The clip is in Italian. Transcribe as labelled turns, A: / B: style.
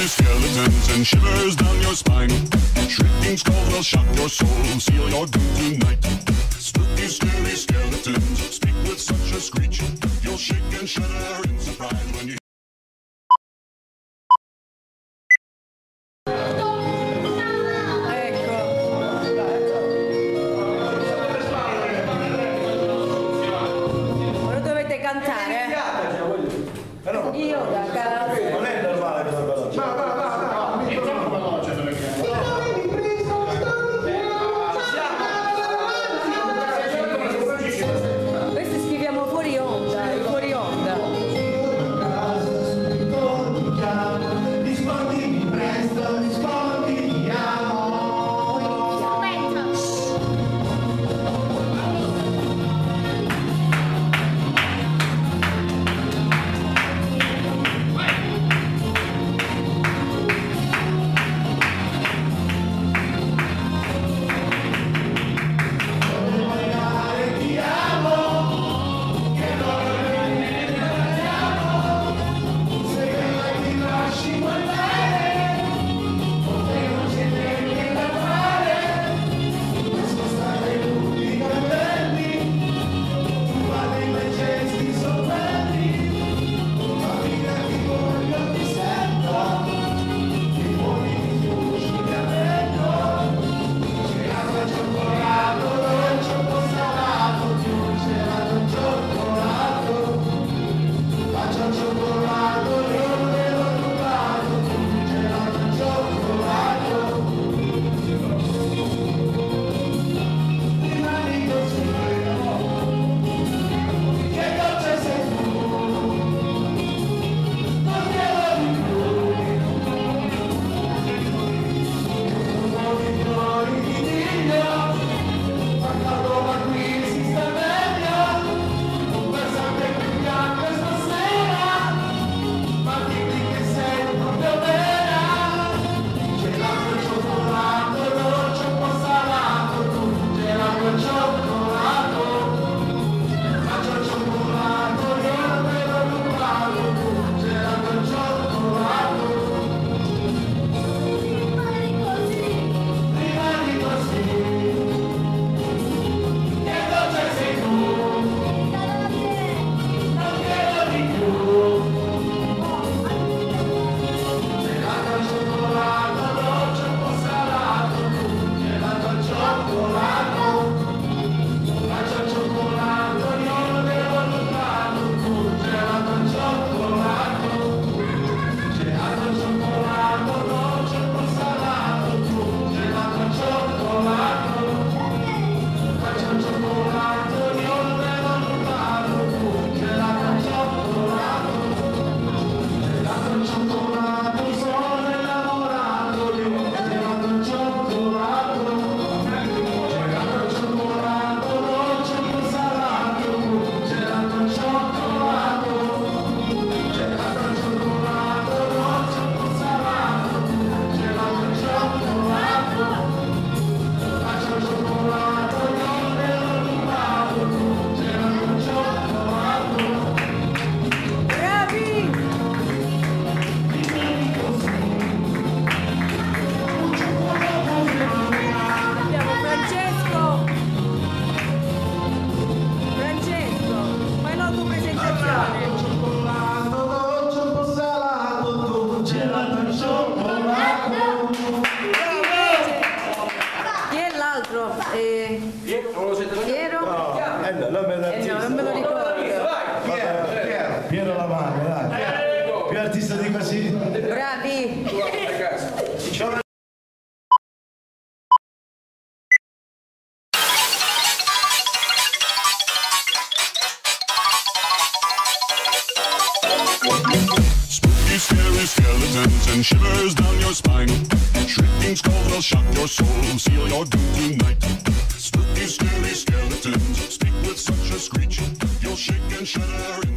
A: scary skeletons and shivers down your spine. Shrieking skulls will shock your soul, seal your doom tonight. Spooky, scary skeletons speak with such a screech. You'll shake and shudder in surprise when you
B: io da casa
C: non è normale questa cosa.
B: questo scriviamo fuori onda, fuori onda.
C: Rispondi presto, rispondi ti amo.
B: Piero? Non me lo ricordo.
C: Piero Lavano, dai. Più artista di così.
B: Bravi.
A: Spooky, scary skeletons and shivers down your spine. Shrieking skulls will shock your soul, seal your doom tonight. Spooky, scary skeletons speak with such a screech. You'll shake and shudder in